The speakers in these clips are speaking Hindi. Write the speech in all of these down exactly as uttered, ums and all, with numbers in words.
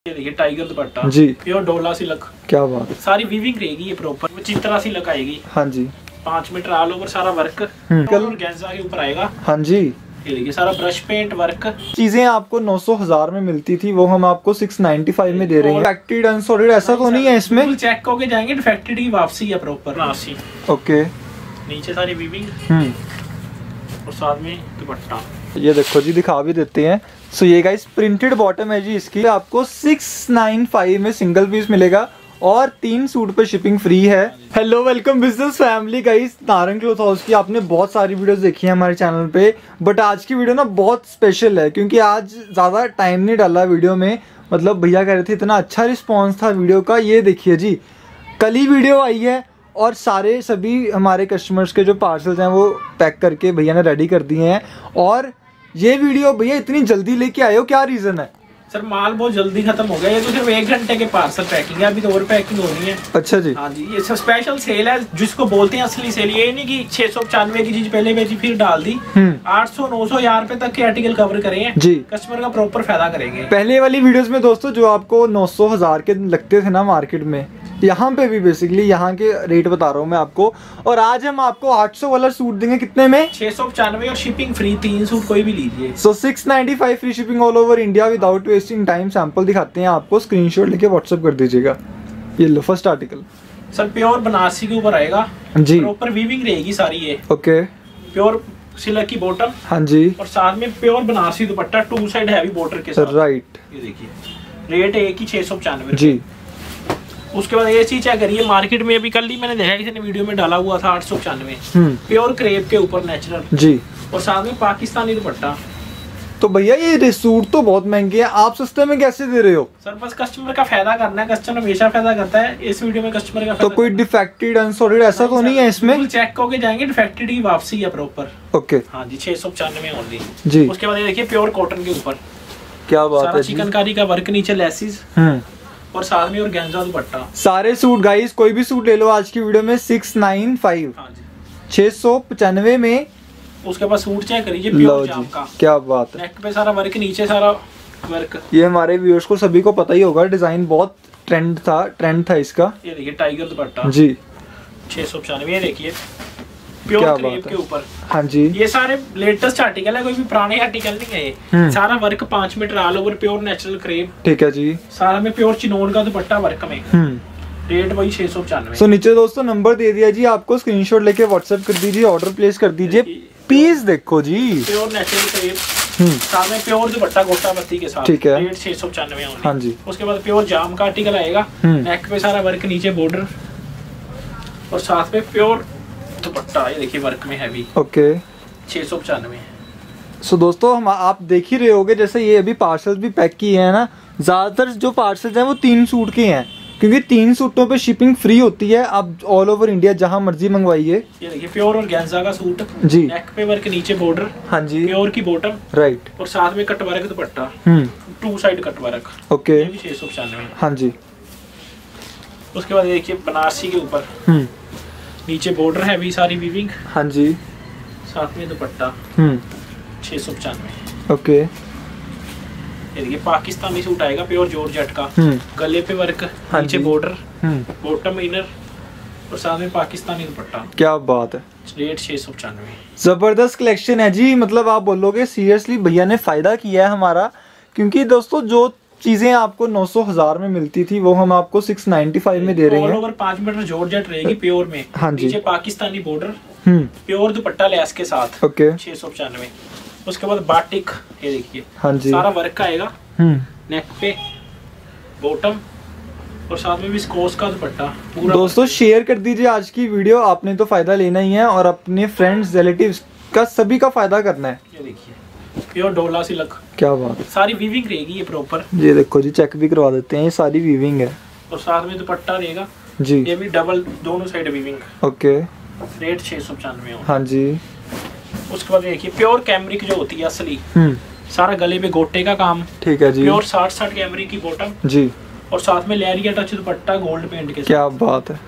ये देखिए टाइगर दुपट्टा जी, प्योर डोला सिल्क। क्या बात है। सारी वीविंग रहेगी ये प्रॉपर, चित्रा सिल्क आएगी। हाँ जी, पाँच मीटर ऑल ओवर सारा वर्क ऑर्गेन्जा के ऊपर आएगा। हाँ जी, ये देखिए सारा ब्रश पेंट वर्क। चीजें आपको नौ सौ हजार में मिलती थी, वो हम आपको छह सौ पचानवे में दे रहे हैं। डिफेक्टेड अनसॉर्टेड ऐसा तो नहीं है इसमें? चेक होके जाएंगे, डिफेक्टेड की वापसी है प्रॉपर नासी। ओके, नीचे सारी वीविंग हम्म और साथ में दुपट्टा। ये देखो जी, दिखा भी देते हैं। सो ये गाइस प्रिंटेड बॉटम है जी, इसकी आपको सिक्स नाइन फाइव में सिंगल पीस मिलेगा और तीन सूट पे शिपिंग फ्री है। Hello, welcome business family guys, Narang cloth house की आपने बहुत सारी वीडियोस देखी है हमारे चैनल पे, बट आज की वीडियो ना बहुत स्पेशल है क्योंकि आज ज़्यादा टाइम नहीं डाला वीडियो में। मतलब भैया कह रहे थे, इतना अच्छा रिस्पॉन्स था वीडियो का। ये देखिए जी, कल ही वीडियो आई है और सारे सभी हमारे कस्टमर्स के जो पार्सल्स हैं वो पैक करके भैया ने रेडी कर दिए हैं। और ये वीडियो भैया इतनी जल्दी लेके आए हो, क्या रीजन है? सर माल बहुत जल्दी खत्म हो गया, ये तो सिर्फ एक घंटे के पार्सल पैकिंग है, अभी तो और पैकिंग होनी है। अच्छा जी, हाँ जी, ये स्पेशल सेल है जिसको बोलते हैं असली सेल। ये नहीं कि छह सौ पचानवे की चीज पहले बेची फिर डाल दी। आठ सौ नौ सौ हजार रुपए तक के आर्टिकल कवर करें जी, कस्टमर का प्रॉपर फायदा करेंगे। पहले वाली वीडियोस में दोस्तों जो आपको नौ सौ हजार के लगते थे ना मार्केट में, यहाँ पे भी बेसिकली यहाँ के रेट बता रहा हूँ मैं आपको। और आज हम आपको आठ सौ वाला सूट देंगे कितने में? छह सौ पचानवे और शिपिंग फ्री, तीन सूट कोई भी लीजिए। So six ninety five free shipping all over India without wasting time. Sample दिखाते हैं आपको, स्क्रीनशॉट लेके व्हाट्सएप कर दीजिएगा। ये लो first article sir, pure Banarasi के ऊपर आएगा जी, प्रॉपर वीविंग रहेगी सारी। ये ओके, प्योर सिल्क की बॉटम, हाँ जी, और साथ में pure Banarasi dupatta two side heavy border के साथ। राइट, ये देखिए रेट एक ही छह सौ पचानवे जी। उसके बाद ये चीज चेक करिए, मार्केट में अभी कल ही मैंने देखा किसी ने वीडियो में डाला हुआ था आठ सौ पचानवे, प्योर क्रेप के ऊपर नेचुरल जी, और साथ में पाकिस्तानी दुपट्टा। तो भैया ये सूट तो बहुत महंगे हैं, आप सस्ते में कैसे दे रहे हो? सर बस कस्टमर का फायदा करना है, कस्टमर हमेशा फायदा करता है। इस वीडियो में कस्टमर का तो कोई डिफेक्टेड अनसॉर्टेड ऐसा तो नहीं है इसमें? चेक होके जाएंगे, डिफेक्टेड की वापसी है प्रॉपर। ओके, हाँ जी, छह सौ पचानवे ओनली जी। उसके बाद ये देखिए प्योर कॉटन के ऊपर, क्या बात है, चिकनकारी का वर्क, नीचे लेसिस और साथ में ऑर्गेन्जा दुपट्टा। सारे सूट गाइस कोई भी सूट ले लो आज की वीडियो में सिक्स नाइन फाइव, छह सौ पचानवे में। उसके बाद सूट चेक करिए प्योर जाम का, क्या बात है, नेक पे सारा वर्क, नीचे सारा वर्क। ये हमारे व्यूअर्स को सभी को पता ही होगा, डिजाइन बहुत ट्रेंड था ट्रेंड था इसका। ये देखिए टाइगर दुपट्टा जी, छह सौ पचानवे। ये देखिए प्योर क्रेप के ऊपर, हाँ जी। ये सारे लेटेस्ट आर्टिकल है, कोई भी पुराने आर्टिकल नहीं है ये। सारा वर्क पांच metre all over pure natural crepe, ठीक है जी। सारा में प्योर चिनोन का दुपट्टा वर्क में, रेट वही छह सौ पचानवे। सो नीचे दोस्तों नंबर दे दिया जी आपको, स्क्रीनशॉट लेके व्हाट्सएप कर दीजिए, ऑर्डर प्लेस कर दीजिए। पीस देखो जी, प्योर नेचुरल क्रेप, साथ में प्योर दुपट्टा गोटा बत्ती के साथ, ठीक है, रेट छह सौ पचानवे। हाँ जी। उसके बाद प्योर जाम का आर्टिकल आएगा, नेक पे सारा वर्क, नीचे बॉर्डर और साथ में प्योर दुपट्टा। ये देखिए वर्क में हैवी, ओके, छह सौ पचानवे। सो दोस्तों हम आप देख ही रहे होगे, जैसे ये अभी पार्सल्स भी पैक किए हैं ना, ज्यादातर जो पार्सल्स हैं वो तीन सूट के हैं क्योंकि तीन सूटों पे शिपिंग फ्री होती है। आप ऑल ओवर इंडिया जहां मर्जी मंगवाइए। ये देखिए प्योर ऑर्गेन्जा का सूट जी, नेक पे वर्क, नीचे बॉर्डर, हाँ जी, प्योर की बॉटम, राइट, और साथ में cut work dupatta, two side cut work, okay, ये भी छह सौ पचानवे, हाँ जी। उसके बाद देखिए बनारसी के ऊपर, नीचे बॉर्डर है भी सारी वीविंग, हाँ जी, साथ में दुपट्टा, छह सौ पचानवे, ओके। ये देखिए पाकिस्तानी सूट आएगा प्योर जॉर्जेट का, गले पे वर्क, हाँ नीचे बॉर्डर, बॉटम इनर और साथ में पाकिस्तानी दुपट्टा, क्या बात है, रेट छह सौ पचानवे। जबरदस्त कलेक्शन है जी। मतलब आप बोलोगे सीरियसली भैया ने फायदा किया है हमारा, क्योंकि दोस्तों जो चीजें आपको नौ सौ हजार में मिलती थी वो हम आपको छह सौ पचानवे में दे रहे हैं। ऑल ओवर पाँच मीटर जॉर्जेट रहेगी प्योर में, हाँ जी, नीचे Pakistani border, pure dupatta lace के साथ, ओके, छह सौ पचानवे। उसके बाद बाटिक, ये देखिए, हाँ जी, सारा वर्क आएगा, नेक पे बॉटम और साथ में विस्कोस का दुपट्टा पूरा। दोस्तों शेयर कर दीजिए आज की वीडियो, आपने तो फायदा लेना ही है और अपने फ्रेंड्स रिलेटिव्स का सभी का फायदा करना है। ये देखिए प्योर डोला सिल्क, क्या बात है, सारी वीविंग रहेगी ये प्रॉपर। ये देखो जी, चेक भी करवा देते हैं, ये सारी वीविंग है और साथ में दुपट्टा रहेगा जी, ये भी डबल दोनों साइड वीविंग, ओके, रेट छह सौ पचानवे। हाँ जी। उसके बाद देखिए प्योर कैमरिक जो होती है असली, सारा गले पे गोटे का काम, ठीक है जी, प्योर साठ साठ कैमरिक की बॉटम जी, और साथ में लेरिया टच दुपट्टा गोल्ड पेंट के साथ, क्या बात है।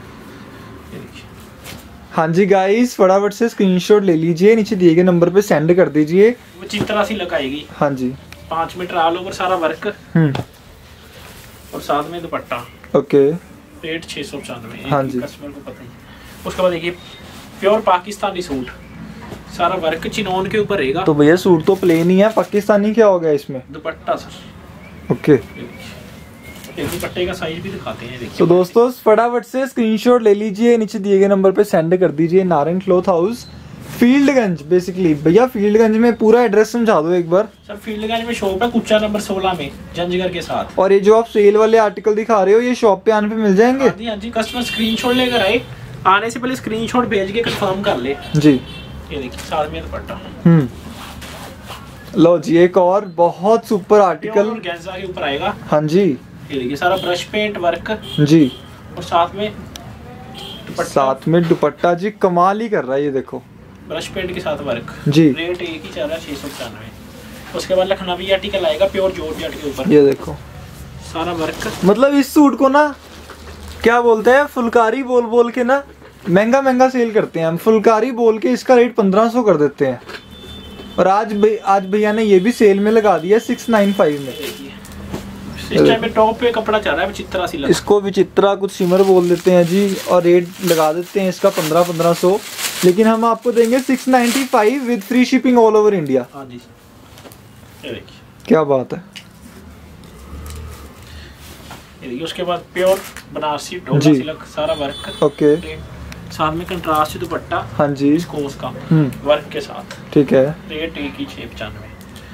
हाँ जी गाइस, फटाफट से स्क्रीनशॉट ले लीजिए, नीचे दिए गए नंबर पे सेंड कर दीजिए। वो चित्रा सिल्क आएगी, हाँ जी, पाँच मीटर ऑल ओवर सारा वर्क, और साथ में दुपट्टा। ओके, रेट छः सौ पचानवे। हाँ जी, कस्टमर को पता ही। उसके बाद देखिए प्योर पाकिस्तानी सूट, सारा वर्क चिनोन के ऊपर रहेगा। तो भैया सूट तो प्लेन ही है, पाकिस्तानी क्या हो गया इसमें? दुपट्टा सर। ओके, एक दुपट्टे का साइज भी दिखाते हैं, देखिए। तो दोस्तों फटाफट से स्क्रीनशॉट ले लीजिए, नीचे दिए गए नंबर पे सेंड कर दीजिए। Narang cloth house, Fieldganj. Basically भैया फील्डगंज में पूरा एड्रेस समझा दो एक बार। सर फील्डगंज में शॉप है, कुच्चा नंबर सोलह में, जंजगर के साथ। और ये जो आप सेल वाले आर्टिकल दिखा रहे हो, ये शॉप पे आने पे मिल जाएंगे? हाँ जी, हाँ जी। कस्टमर स्क्रीनशॉट लेकर आए, आने से पहले स्क्रीनशॉट भेज के कंफर्म कर ले जी। ये देखिए साथ में दुपट्टा। हम्म, लो जी एक और बहुत सुपर आर्टिकल ऑर्गेन्जा के ऊपर आएगा। हाँ जी, ये देखिए सारा ब्रश पेंट वर्क जी, और साथ में साथ में दुपट्टा जी, कमाल ही कर रहा है ये देखो, ब्रश पेंट के साथ वर्क जी। रेट एक ही चल रहा है छह सौ पचानवे। उसके बाद लखनवी आर्टिकल आएगा प्योर जॉर्जेट के ऊपर, ये देखो सारा वर्क। मतलब इस सूट को ना क्या बोलते हैं, फुलकारी बोल बोल के ना महंगा महंगा सेल करते हैं हम। फुलकारी बोल के इसका रेट पंद्रह सौ कर देते हैं, और आज भै, आज भैया ने ये भी सेल में लगा दिया सिक्स नाइन फाइव में। इस टाइम पे टॉप पे कपड़ा चल रहा है विचित्रा सी, इसको विचित्रा कुछ सिमर बोल देते हैं जी, और रेट लगा देते हैं इसका पंद्रह पंद्रह सौ, लेकिन हम आपको देंगे six ninety five with free shipping all over India. हाँ जी, ये देखिए क्या बात है। ये देखिए उसके बाद प्योर बनारसी डोला सिल्क, सारा वर्क। ओके, साथ में कंट्रास्ट दुपट्टा। हाँ जी, विस्कोस का वर्क के साथ, ठीक है। रेट एक ही छः पचानवे।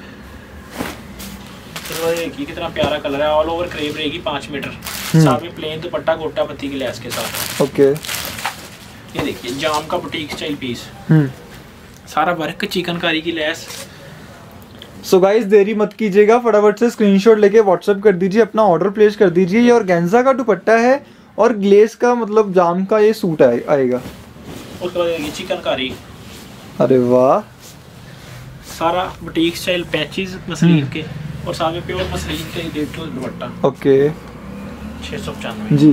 देखिए कितना प्यारा कलर है, ऑल ओवर क्रेप रहेगी पाँच मीटर, साथ में प्लेन दुपट्टा गोटा पत्ती की लेस के साथ। ओके, ये देखिए जाम का बुटीक स्टाइल पीस, हम्म, सारा वर्क चिकनकारी की लेस। सो so गाइस देरी मत कीजिएगा, फटाफट से स्क्रीनशॉट लेके व्हाट्सएप कर दीजिए, अपना ऑर्डर प्लेस कर दीजिए। ये ऑर्गेन्जा का दुपट्टा है और ग्लेस का मतलब जाम का ये सूट आए, आएगा। उसके बाद ये चिकनकारी, अरे वाह, सारा बुटीक स्टाइल पैचेस मसलिन के, और साथ में प्योर मसलिन के डेढ़ दुपट्टा। ओके, छः सौ पचानवे जी।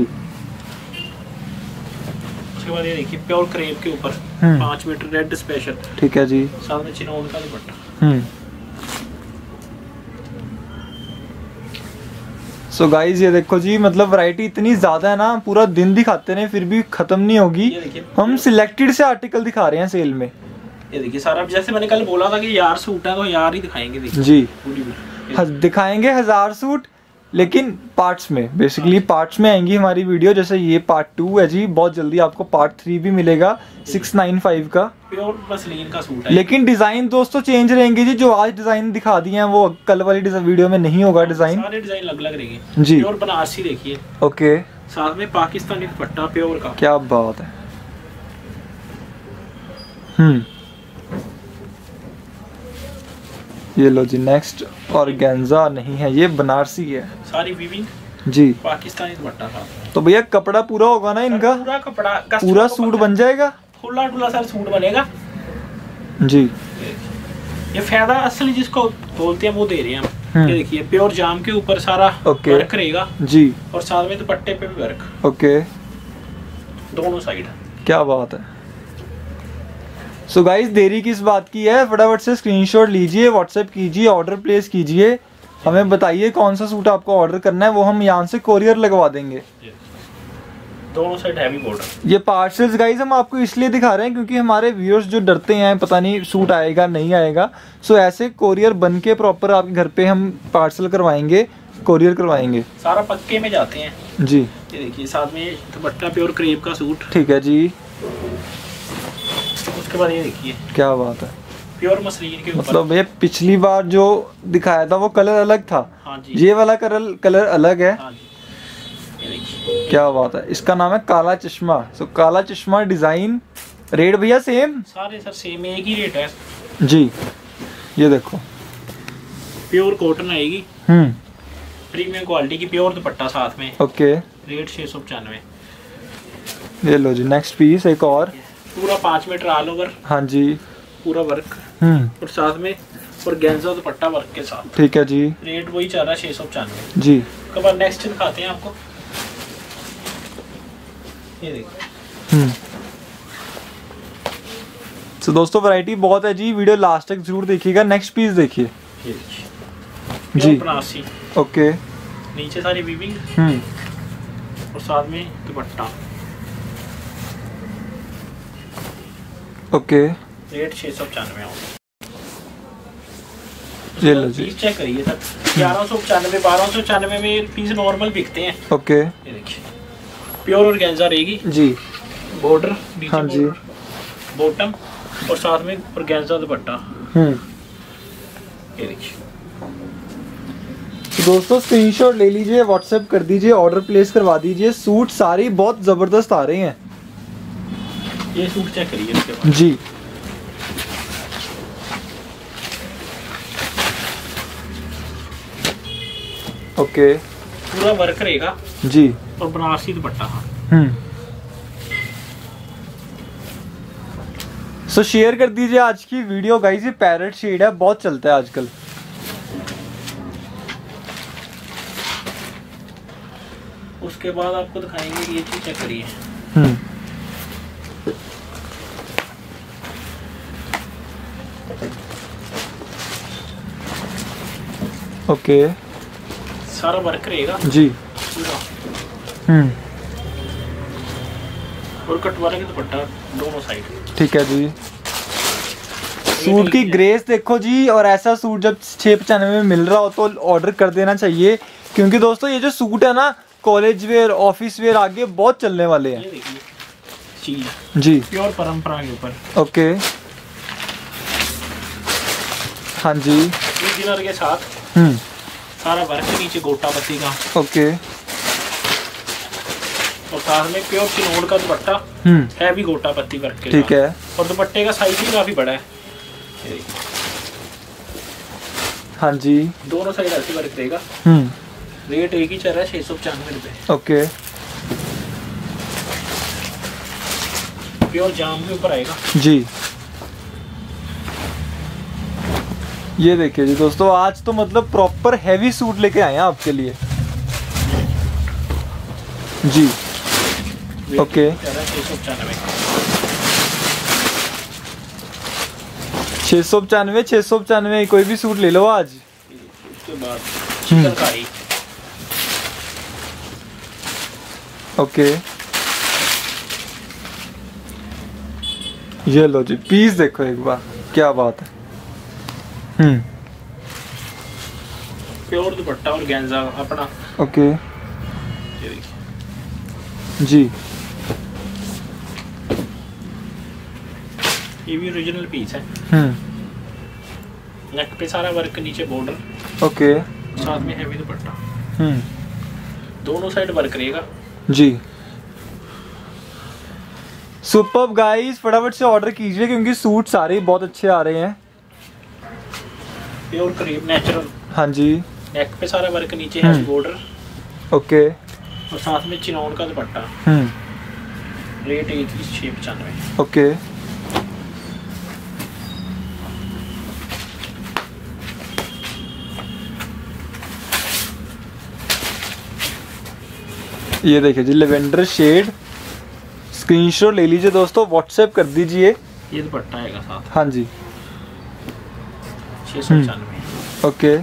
उसके बाद ये देखिए प्योर क्रेप के ऊपर पाँच मीटर रेड स्पेशल, ठीक है जी, साथ में चिनोन का दुपट्टा। हम्म, सो so गाइज ये देखो जी, मतलब वैरायटी इतनी ज्यादा है ना, पूरा दिन दिखाते रहे फिर भी खत्म नहीं होगी। हम सिलेक्टेड से आर्टिकल दिखा रहे हैं सेल में। ये देखिए सारा, जैसे मैंने कल बोला था कि यार सूट है तो यार ही दिखाएंगे। देखिए जी, दिखाएंगे हजार सूट, लेकिन पार्ट्स में, बेसिकली पार्ट्स में आएंगी हमारी वीडियो। जैसे ये पार्ट टू है जी, बहुत जल्दी आपको पार्ट थ्री भी मिलेगा सिक्स नाइन फाइव का, प्योर मसलिन का सूट है। लेकिन डिजाइन दोस्तों चेंज रहेंगे जी, जो आज डिजाइन दिखा दिए हैं वो कल वाली वीडियो में नहीं होगा डिजाइन, सारे डिजाइन अलग अलग रहेंगे जी। प्योर बनारसी देखिए, ओके, साथ में पाकिस्तानी दुपट्टा प्योर का, क्या बात है। हम्म, ये लो जी नेक्स्ट, ऑर्गेन्जा नहीं है ये, बनारसी है, सारी वीविंग जी, पाकिस्तानी दुपट्टा साथ। तो भैया कपड़ा पूरा होगा ना इनका? पूरा कपड़ा, पूरा सूट बन जाएगा, खुला डुला सर सूट बनेगा जी। ये फायदा असली जिसको बोलते हैं वो दे रहे हैं हम। ये देखिए प्योर जाम के ऊपर सारा वर्क रहेगा जी, और साथ में दुपट्टे पे भी वर्क। ओके, दोनों साइड, क्या बात है। सो so गाइस देरी किस बात की है, फटाफट से स्क्रीनशॉट लीजिए, व्हाट्सएप कीजिए, ऑर्डर प्लेस कीजिए, हमें बताइए कौन सा सूट आपको ऑर्डर करना है, वो हम यहाँ से कोरियर लगवा देंगे। दोनों साइड हैवी बॉर्डर। ये पार्सल्स गाइस हम आपको इसलिए दिखा रहे हैं क्योंकि हमारे व्यूअर्स जो डरते हैं पता नहीं सूट आएगा नहीं आएगा, सो so ऐसे कोरियर बन के प्रॉपर आपके घर पे हम पार्सल करवाएंगे, कोरियर करवाएंगे, सारा पक्के में जाते हैं जी। ये देखिए साथ में दुपट्टा प्योर क्रेप का सूट, ठीक है जी। उसके बाद ये देखिए क्या बात है, प्योर मसलिन के ऊपर, मतलब ये पिछली बार जो दिखाया था वो कलर अलग था, हाँ जी, ये वाला कलर कलर अलग है, हाँ जी। ये देखिए क्या बात है। इसका नाम है काला चश्मा। सो काला चश्मा डिजाइन, रेट भैया सेम, सारे सर सेम एक ही रेट है जी। ये देखो प्योर कॉटन आएगी, हम्म, प्रीमियम क्वालिटी की, प्योर दुपट्टा साथ में, ओके, रेट छः सौ पचानवे। ये लो जी नेक्स्ट पीस एक और, पूरा पाँच मीटर ऑल ओवर, हाँ जी, पूरा वर्क, हम्म, और साथ में ऑर्गेन्जा दुपट्टा वर्क के साथ, ठीक है जी। रेट वही चल रहा है छः सौ पचानवे जी। उसके बाद नेक्स्ट दिखाते हैं आपको, ये देखिए। हम्म, तो दोस्तों वैरायटी बहुत है जी, वीडियो लास्ट तक जरूर देखिएगा। नेक्स्ट पीस देखिए जी, बनारसी, ओके, नीचे सारी वीविंग हम्म और साथ में दुपट्टा। ओके, रेट छः सौ पचानवे होगा। ये लो जी, पीस चेक करिए सर, ग्यारह सौ पचानवे बारह सौ पचानवे में पीस नॉर्मल बिकते हैं। ओके, ये देखिए प्योर ऑर्गेन्जा रहेगी जी। बॉर्डर, हाँ जी, बॉटम और साथ में ऑर्गेन्जा दुपट्टा। हम्म ये देखिए तो दोस्तों स्क्रीनशॉट ले लीजिए, व्हाट्सएप कर दीजिए, ऑर्डर प्लेस करवा दीजिए। सूट सारे बहुत जबरदस्त आ रहे हैं। ये सूट चेक करिए इसके बाद जी। ओके, पूरा वर्क रहेगा जी। और बनारसी दुपट्टा। हम्म सो शेयर कर दीजिए आज की वीडियो गाइस। ये पैरेट शेड है, बहुत चलता है आजकल। उसके बाद आपको दिखाएंगे ये चीज चेक करिए। हम्म ओके, सारा वर्क रहेगा जी। पूरा हम्म और कट वर्क दुपट्टा दोनों साइड। ठीक है जी। सूट की ग्रेस देखो जी, और ऐसा सूट जब छः पचानवे में मिल रहा हो तो ऑर्डर कर देना चाहिए, क्योंकि दोस्तों ये जो सूट है ना कॉलेज वेयर, ऑफिस वेयर आगे बहुत चलने वाले हैं। ये देखिए चीज जी, प्योर परंपरा के ऊपर। ओके, हाँ जी। ओरिजिनल के साथ हम्म सारा वर्क, नीचे गोटा पत्ती का ओके, और साथ में प्योर चिनोड़ का दुपट्टा हम्म है भी गोटा पत्ती वर्क के ठीक साथ। है। और दुपट्टे का साइज भी काफी बड़ा है। ये देखिए, हाँ जी। दोनों साइड ऐसे वर्क रहेगा। हम्म रेट एक ही चल रहा है छह सौ पचानवे रुपए। ओके, प्योर जाम के ऊपर आएगा जी। ये देखिए जी दोस्तों, आज तो मतलब प्रॉपर हैवी सूट लेके आए हैं आपके लिए। जी ओके, छह सौ पचानवे छः सौ पचानवे छः सौ पचानवे कोई भी सूट ले लो आज। उसके बाद चिकनकारी। ओके, ये लो जी, पीस देखो एक बार, क्या बात है। हम्म प्योर दुपट्टा और गेंजा अपना। ओके, ये देखिए जी। ये भी ओरिजिनल पीस है। हम्म नेक पे सारा वर्क, नीचे बॉर्डर, ओके, साथ में हैवी दुपट्टा। हम्म दोनों साइड वर्क रहेगा। जी। सुपर्ब गाइस, फटाफट से ऑर्डर कीजिए क्योंकि सूट सारे बहुत अच्छे आ रहे हैं। Pure cream natural. हाँ जी, नेक पे सारा वर्क, नीचे हैवी बॉर्डर ओके, और साथ में चिनौन का दुपट्टा। हम्म रेट एक ही छः पचानवे। ओके, ये देखिए जी लेवेंडर शेड, स्क्रीनशॉट ले लीजिए दोस्तों, व्हाट्सएप कर दीजिए। ये दुपट्टा आएगा साथ। हाँ जी, छः सौ पचानवे। ओके।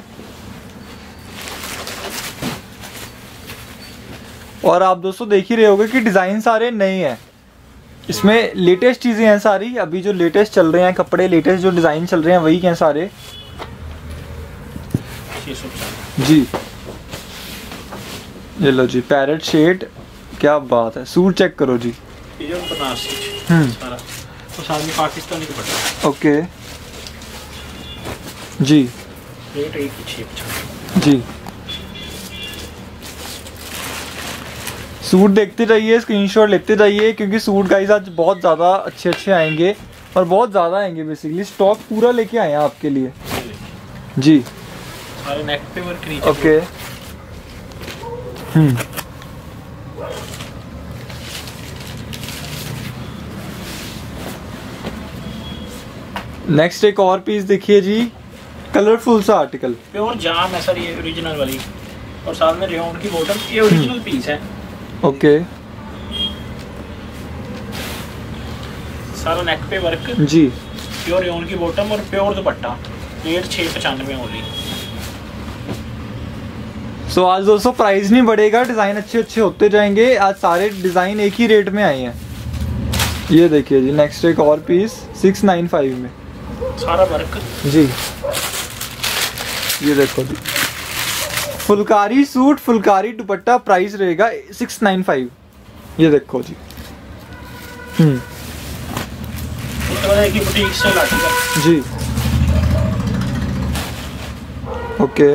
और आप दोस्तों देख ही रहे होगे कि डिजाइन सारे नए हैं, इसमें लेटेस्ट चीजें हैं सारी। अभी जो लेटेस्ट चल रहे हैं कपड़े, लेटेस्ट जो डिजाइन चल रहे हैं वही हैं सारे। छः सौ पचानवे जी, ये लो जी पैरेट शेड, क्या बात है। सूट चेक करो जी। ये जो बनारसी हम्म सारा, तो साथ में पाकिस्तानी दुपट्टा। ओके, जी रेट एक ही छः पचानवे। जी। सूट देखते जाइए, स्क्रीनशॉट लेते जाइए, क्योंकि सूट गाइस आज बहुत ज़्यादा अच्छे अच्छे आएंगे और बहुत ज़्यादा आएंगे। बेसिकली स्टॉक पूरा लेके आए हैं आपके लिए। जी, सारे नेक पे वर्क, नीचे ओके, हम्म नेक्स्ट एक और पीस देखिए जी, कलरफुल सा आर्टिकल। प्योर जाम है सर, ये ओरिजिनल वाली, और साथ में रेयन की बॉटम। ये ओरिजिनल पीस है। ओके, सारा नेक पे वर्क, जी। प्योर रेयन की बॉटम और प्योर दुपट्टा। रेट छः पचानवे ओनली। सो so, आज दोस्तों प्राइस नहीं बढ़ेगा, डिज़ाइन अच्छे अच्छे होते जाएंगे। आज सारे डिज़ाइन एक ही रेट में आए हैं। ये देखिए जी, नेक्स्ट एक और पीस सिक्स नाइन फाइव में सारा वर्क जी। ये देखो जी, फुलकारी सूट, फुलकारी दुपट्टा, प्राइस रहेगा सिक्स नाइन फाइव। ये देखो जी। हम्म बुटीक से जी। ओके,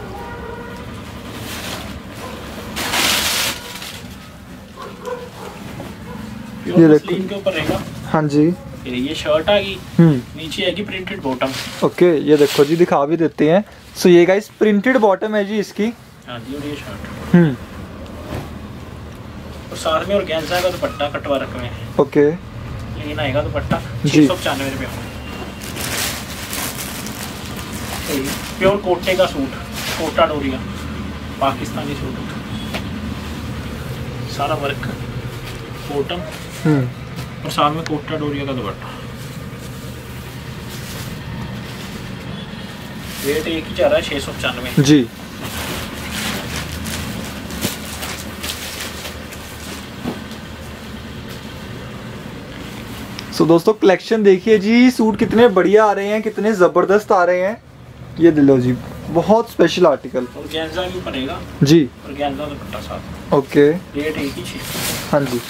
ये देखो के ऊपर रहेगा। हाँ जी, ये शर्ट आ गई, हम्म नीचे आएगी प्रिंटेड बॉटम। ओके, ये देखो जी, दिखा भी देते हैं। सो so, ये गाइस प्रिंटेड बॉटम है जी इसकी। हाँ जी, और ये शर्ट हम्म और साथ में ऑर्गेन्जा का दुपट्टा कटवा रखे हैं। ओके, लेकिन आएगा दुपट्टा जी। छह सौ पचानवे रुपये। प्योर कोटे का सूट, कोटा डोरिया पाकिस्तानी सूट, सारा वर्क, बॉटम हम्म और साथ में कोटा डोरिया का दुपट्टा। रेट एक ही जा रहा है छह सौ पचानवे जी। सो so, दोस्तों कलेक्शन देखिए जी, सूट कितने बढ़िया आ रहे हैं, कितने ज़बरदस्त आ रहे हैं। ये दिलो जी, बहुत स्पेशल आर्टिकल। ऑर्गेन्जा भी पड़ेगा जी, ऑर्गेन्जा दुपट्टा साथ। ओके, रेट एक ही छह। हाँ जी।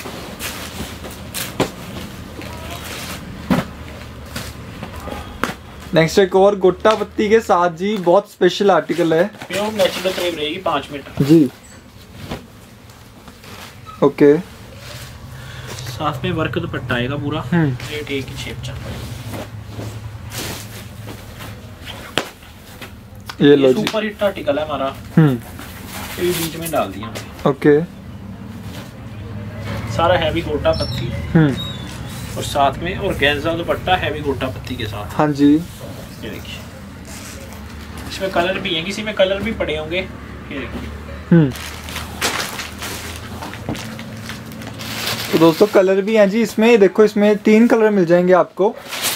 नेक्स्ट एक और गोटा पत्ती के साथ जी, बहुत स्पेशल आर्टिकल है। प्योर नेचुरल क्रेप रहेगी पाँच मीटर जी। ओके, साथ में वर्क दुपट्टा आएगा पूरा। हम्म रेट एक ही छह पचानवे। ये लो जी, सुपर हिट आर्टिकल है हमारा, हम्म ये बीच में डाल दिया। ओके, सारा हैवी गोटा पत्ती हम्म और साथ में ऑर्गेन्जा दुपट्टा हैवी गोटा पत्ती के साथ। हाँ जी। ये देखिए, इसमें कलर भी हैं, किसी में कलर भी पड़े होंगे। ये देखिए, हम्म तो दोस्तों कलर भी हैं जी इसमें। देखो, इसमें तीन कलर मिल जाएंगे आपको।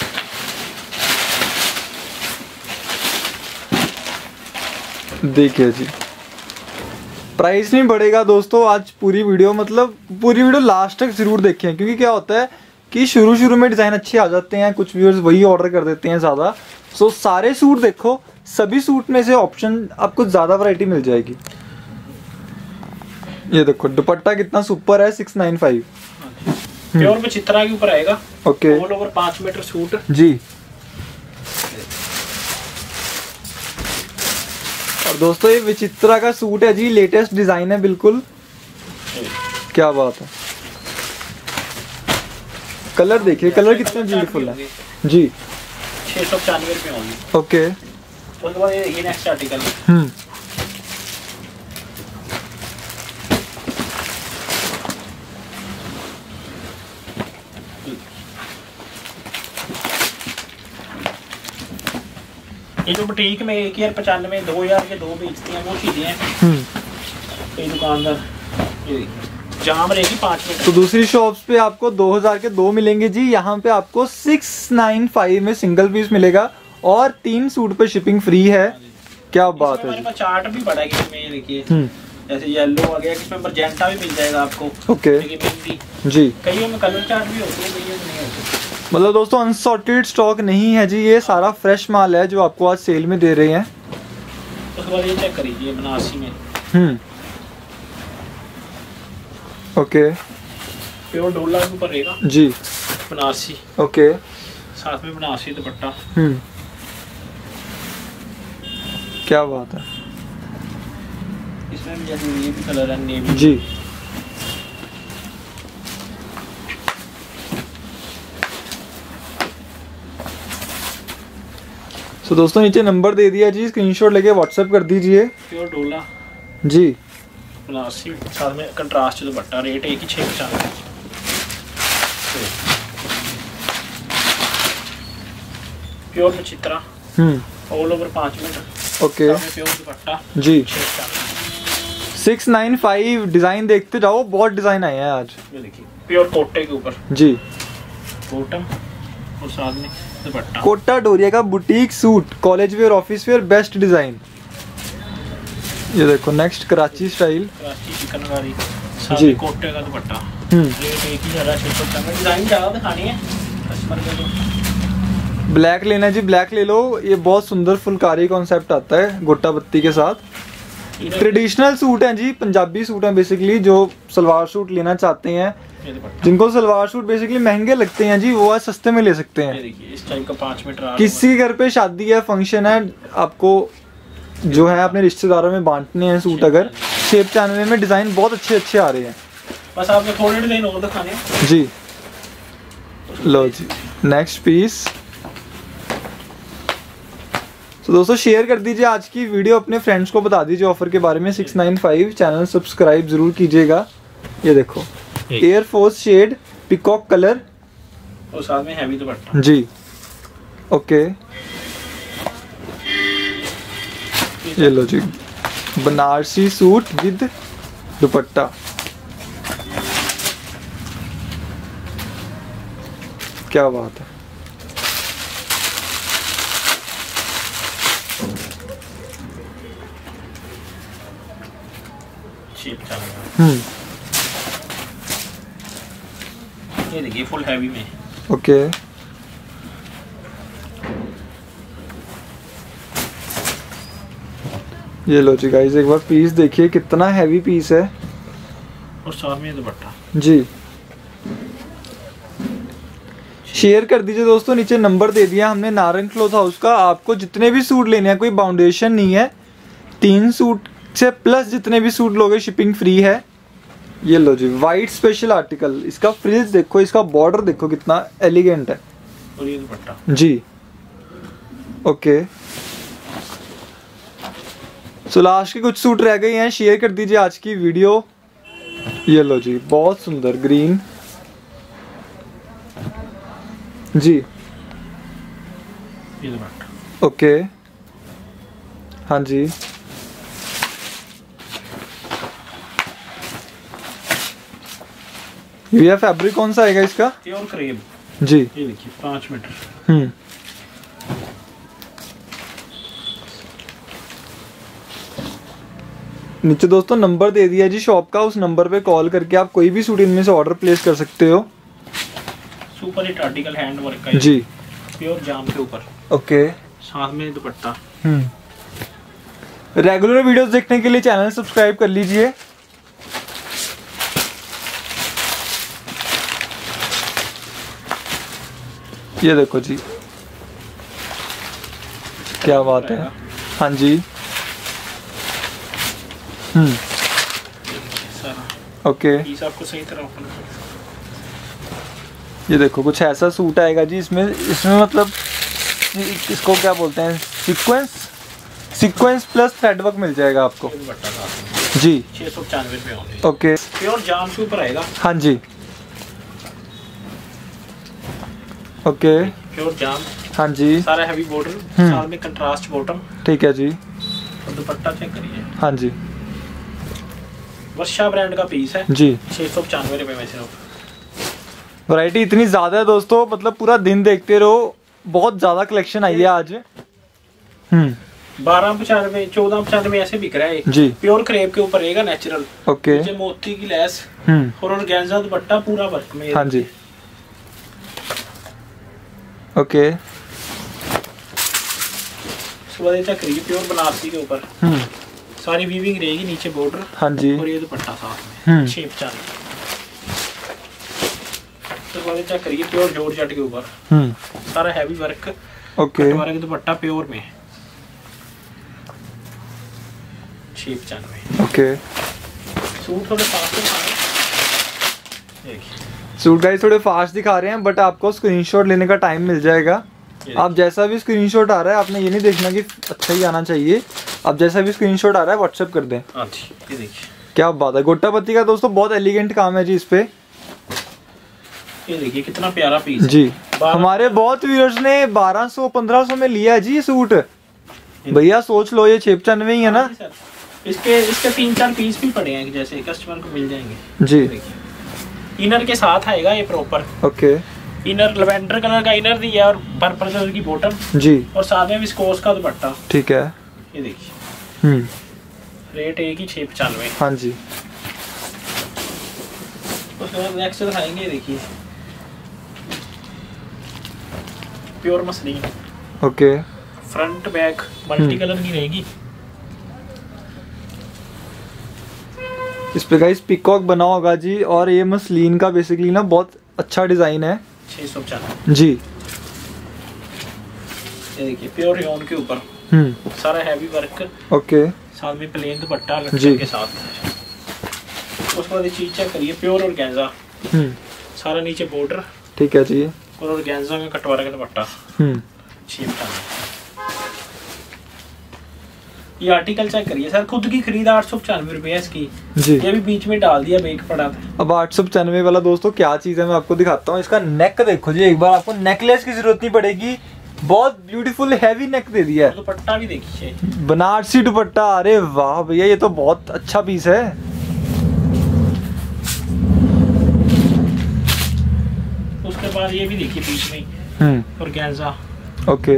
देखिए जी, प्राइस नहीं बढ़ेगा दोस्तों। आज पूरी वीडियो, मतलब पूरी वीडियो लास्ट तक जरूर देखें, क्योंकि क्या होता है कि शुरू शुरू में डिज़ाइन अच्छे आ जाते हैं, कुछ व्यूअर्स वही ऑर्डर कर देते हैं ज़्यादा। सो सारे सूट देखो, सभी सूट में से ऑप्शन आपको ज़्यादा वैरायटी मिल जाएगी। ये देखो, दुपट्टा कितना सुपर है, सिक्स नाइन फाइव। प्योर में चित्रा के ऊपर आएगा। ओके, ऑल ओवर पाँच मीटर सूट जी। और दोस्तों ये विचित्रा का सूट है जी, लेटेस्ट डिजाइन है बिल्कुल। क्या बात है, कलर देखिए, कलर कितने ब्यूटीफुल है जी। छह सौ पचानवे रुपये होंगे। ओके, उसके बाद ये ये नेक्स्ट आर्टिकल है। हम्म ये जो बुटीक में एक हजार पचानवे दो हजार के दो बेचते हैं, वो चीजें हैं। हम्म कई दुकानदार ये जाम रहेगी पाँच मीटर। तो दूसरी शॉप्स पे आपको दो हजार के दो मिलेंगे जी, यहाँ पे आपको सिक्स नाइन फाइव में सिंगल पीस मिलेगा और तीन सूट पे शिपिंग फ्री है। क्या बात है, हमारे पास चार्ट भी बड़ा है इसमें। ये देखिए, हम्म जैसे येलो आ गया, इसमें मजेंटा भी मिल जाएगा आपको। ओके जी। कईयों में कलर चार्ट भी होते हैं, कईयों में नहीं होते। मतलब दोस्तों अनसॉर्टेड स्टॉक नहीं है जी, ये सारा फ्रेश माल है जो आपको आज सेल में दे रहे हैं। उसके बाद ये चेक करिए बनारसी में। हम्म ओके, प्योर डोला के ऊपर रहेगा जी, बनारसी। ओके, साथ में बनारसी दुपट्टा। हम्म क्या बात है, इसमें भी जैसे ये भी कलर है नेवी जी। तो दोस्तों नीचे नंबर दे दिया जी, स्क्रीनशॉट लेके व्हाट्सएप कर दीजिए। प्योर डोला जी, बनारसी साथ में कंट्रास्ट दुपट्टा। रेट एक ही छः पचानवे। प्योर में चित्रा, हम्म ऑल ओवर पाँच मीटर। ओके प्योर दुपट्टा जी। छः पचानवे। Six nine five. डिजाइन देखते जाओ, बहुत डिजाइन आए हैं आज। ये देखिए, प्योर कोटे के ऊपर जी, बॉटम और साथ में दुपट्टा। कोटा डोरिया का boutique suit, college wear, office wear, best design. ये देखो नेक्स्ट कराची स्टाइल, कराची चिकनकारी जी। साथ कोटे का दुपट्टा। हम्म रेट एक ही जरा छह सौ पचानवे। डिजाइन ज्यादा दिखानी है कस्टमर के तो। ब्लैक लेना है जी, ब्लैक ले लो। ये बहुत सुंदर फुलकारी कॉन्सेप्ट आता है गोटा पत्ती के साथ। ट्रेडिशनल सूट हैं जी, पंजाबी सूट हैं बेसिकली, जो सलवार सूट लेना चाहते हैं, जिनको सलवार सूट बेसिकली महंगे लगते हैं जी, वो आज सस्ते में ले सकते हैं। ये देखिए इस टाइप का पाँच मीटर। किसी के घर पे शादी है, फंक्शन है, आपको जो है अपने रिश्तेदारों में बांटने हैं सूट, अगर छः पचानवे में डिजाइन बहुत अच्छे अच्छे आ रहे हैं। बस आपने थोड़े डिजाइन और दिखाने हैं जी। लो जी नेक्स्ट पीस। तो दोस्तों शेयर कर दीजिए आज की वीडियो, अपने फ्रेंड्स को बता दीजिए ऑफर के बारे में। Six nine five, channel subscribe जरूर कीजिएगा। ये देखो air force shade peacock colour और साथ में हैवी दुपट्टा। जी ओके। ये लो जी बनारसी सूट विद दुपट्टा। क्या बात है। हम्म ये देखिए फुल हैवी में। ओके ये लो जी गाइस, एक बार पीस देखिए कितना हैवी पीस है। और साथ में दुपट्टा। जी शेयर कर दीजिए दोस्तों, नीचे नंबर दे दिया हमने नारंग क्लॉथ हाउस का। आपको जितने भी सूट लेने हैं, कोई बाउंडेशन नहीं है, तीन सूट से प्लस जितने भी सूट लोगे शिपिंग फ्री है। ये लो जी वाइट स्पेशल आर्टिकल, इसका फ्रिल्स देखो, इसका बॉर्डर देखो कितना एलिगेंट है। और ये दुपट्टा। जी ओके। सो लास्ट के कुछ सूट रह गए हैं, शेयर कर दीजिए आज की वीडियो। ये लो जी बहुत सुंदर ग्रीन। जी ये दुपट्टा। ओके हाँ जी। ये फैब्रिक कौन सा आएगा इसका? Pure crepe. जी ये देखिए पाँच मीटर। हम्म नीचे दोस्तों नंबर दे दिया जी शॉप का, उस नंबर पे कॉल करके आप कोई भी सूट इनमें से ऑर्डर प्लेस कर सकते हो। Super hit article hand work का जी, प्योर जाम के ऊपर। ओके साथ में दुपट्टा। हम्म रेगुलर वीडियोस देखने के लिए चैनल सब्सक्राइब कर लीजिए। ये देखो जी क्या बात है। हाँ जी हम्म सारा ओके। पीस आपको सही तरह ओपन कर। ये देखो कुछ ऐसा सूट आएगा जी, इसमें इसमें मतलब इसको क्या बोलते हैं, sequence sequence plus thread work मिल जाएगा आपको। दुपट्टा साथ में जी छह सौ पचानवे रुपये होंगे। ओके प्योर जाम के ऊपर आएगा। हाँ जी ओके प्योर जाम। हाँ जी सारा हैवी बॉर्डर, साथ में कंट्रास्ट बॉटम। ठीक है जी। और दुपट्टा चेक करिए। हाँ जी वर्षा ब्रांड का पीस है जी। छह सौ पचानवे रुपये में सिर्फ। वैरायटी इतनी ज्यादा है दोस्तों, मतलब पूरा दिन देखते रहो, बहुत ज्यादा कलेक्शन आई है आज। हम्म बारह पचानवे चौदह पचानवे ऐसे बिक रहा है जी। प्योर क्रेप के ऊपर रहेगा नेचुरल। ओके नीचे मोती की लेस हम्म और ऑर्गेन्जा दुपट्टा पूरा वर्क में। हाँ जी ओके सुबह करिए प्योर बनारसी के ऊपर। हम्म सारी वीविंग रहेगी, नीचे बॉर्डर। हाँ जी और ये दुपट्टा साथ में हम्म छह पचानवे। सुबह चेक करिए प्योर जॉर्जेट के ऊपर हम्म सारा heavy work. Okay work dupatta pure में छह पचानवे। ओके सूट थोड़े फास्ट दिखाने। देखिए सूट गाइस थोड़े फास्ट दिखा रहे हैं, बट आपको स्क्रीनशॉट लेने का टाइम मिल जाएगा। आप जैसा भी स्क्रीनशॉट आ रहा है, आपने ये नहीं देखना कि अच्छा ही आना चाहिए, आप जैसा भी स्क्रीनशॉट आ रहा है व्हाट्सएप कर दें। हाँ जी ये देखिए क्या बात है। गोटा पत्ती का दोस्तों बहुत एलिगेंट काम है जी इस पे। ये देखिए कितना प्यारा पीस जी। हमारे बहुत व्यूअर्स ने बारह सौ पंद्रह सौ में लिया है जी ये सूट। भैया सोच लो, ये छह पचानवे ही है ना। इसके इसके तीन चार पीस भी पड़े हैं, जैसे कस्टमर को मिल जाएंगे जी। इनर के साथ आएगा ये proper. Okay inner lavender colour का इनर दिया और पर्पल कलर की बॉटम जी। और साथ में विस्कोस का दुपट्टा। ठीक है ये देखिए हम्म रेट एक ही छः पचानवे। हाँ जी। उसके बाद नेक्स्ट दिखाएंगे, देखिए pure muslin. Okay. Front back multi colour की रहेगी। इस पे गाइस पिकॉक बना होगा जी, और ये मसलिन का बेसिकली ना बहुत अच्छा डिजाइन है। छः सौ पचानवे जी। ये देखिए प्योर रेयॉन के ऊपर हम्म सारा हैवी वर्क। ओके। साथ में प्लेन दुपट्टा लटकन के साथ। उसके बाद ये चीज चेक करिए, प्योर ऑर्गेन्जा। हम्म सारा नीचे बॉर्डर। ठीक है जी। और ऑर्गेन्जा में कटवारा का दुपट्टा। हम्म छः पचानवे। ये आर्टिकल चेक करिए सर, खुद की खरीद आठ सौ पचानवे रुपये इसकी जी। ये भी बीच में डाल दिया, बेक पड़ा था। अब आठ सौ पचानवे वाला दोस्तों क्या चीज है मैं आपको दिखाता हूँ। इसका नेक देखो जी, एक बार आपको नेकलेस की जरूरत नहीं पड़ेगी, बहुत ब्यूटीफुल हैवी नेक दे दिया है। दुपट्टा भी देखिए, बनारसी दुपट्टा। अरे वाह भैया, ये तो बहुत अच्छा पीस है। उसके बाद ये भी देखिए बीच में हम्म ऑर्गेन्जा। ओके,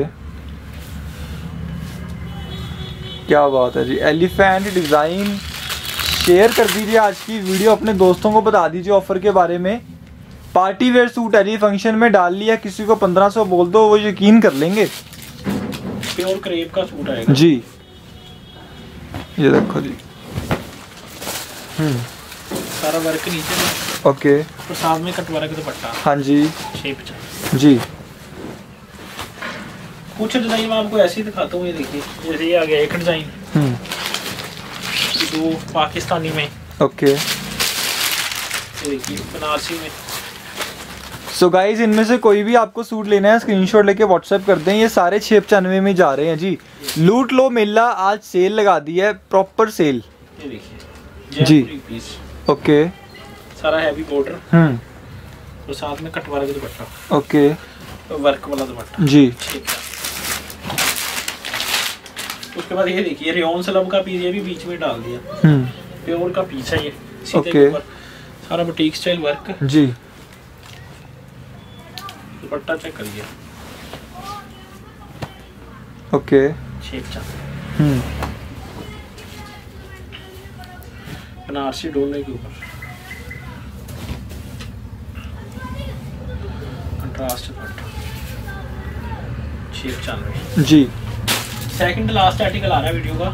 क्या बात है जी। Elephant design. शेयर कर दीजिए आज की वीडियो, अपने दोस्तों को बता दीजिए ऑफर के बारे में। पार्टी वेयर सूट है जी, फंक्शन में डाल लिया, किसी को पंद्रह सौ बोल दो वो यकीन कर लेंगे। प्योर क्रेप का सूट आएगा जी। ये देखो जी। हम्म सारा वर्क नीचे में। ओके। और साथ में कटवारा का दुपट्टा। हाँ जी। छः पचास जी। कुछ डिजाइन मैं आपको ऐसे ही दिखाता हूँ। ये देखिए, जैसे ये आ गया एक डिजाइन, हम्म दो पाकिस्तानी में। ओके। ये देखिए बनारसी में। सो गाइज, इनमें से कोई भी आपको सूट लेना है स्क्रीनशॉट लेके व्हाट्सएप कर दें। ये सारे छः पचानवे में जा रहे हैं जी। लूट लो मेला आज सेल लगा दी है, प्रॉपर सेल। ये देखिए जी। पीस। ओके। सारा हैवी बॉर्डर हम्म और साथ में कटवारा का दुपट्टा। ओके। वर्क वाला दुपट्टा जी। ठीक है। उसके बाद ये देखिए रेयॉन स्लब का पीस, ये भी बीच में डाल दिया। हम्म प्योर का पीस है ये, सीधे ओके। ऊपर सारा बुटीक स्टाइल वर्क। जी। दुपट्टा चेक करिए। ओके। छः पचास। हम्म बनारसी डोले के ऊपर कंट्रास्ट दुपट्टा। छः पचानवे जी। सेकंड लास्ट आर्टिकल आ रहा है वीडियो का।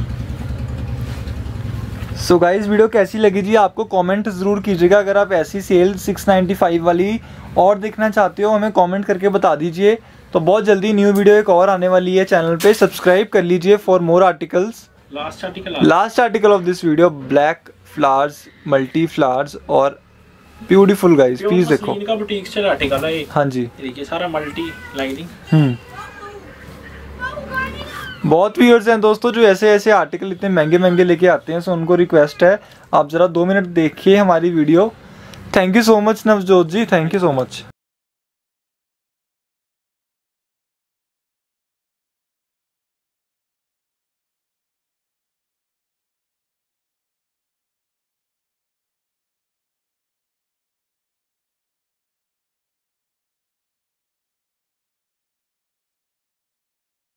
सो गाइज, वीडियो कैसी लगी जी आपको कमेंट ज़रूर कीजिएगा। अगर आप ऐसी सेल सिक्स नाइन्टी फाइव वाली और देखना चाहते हो हमें कमेंट करके बता दीजिए। तो बहुत जल्दी न्यू वीडियो एक और आने वाली है चैनल पे, सब्सक्राइब कर लीजिए for more articles. Last article last article of this video, black flowers, multi flowers और ब्यूटीफुल गाइज, प्लीज देखो। इनका बुटीक स्टाइल आर्टिकल है ये। हाँ जी। देखिए सारा मल्टी लाइनिंग। हम्म बहुत व्यूअर्स हैं दोस्तों जो ऐसे ऐसे आर्टिकल इतने महंगे महंगे लेके आते हैं, सो उनको रिक्वेस्ट है आप जरा दो मिनट देखिए हमारी video. Thank you so much Navjot ji, thank you so much.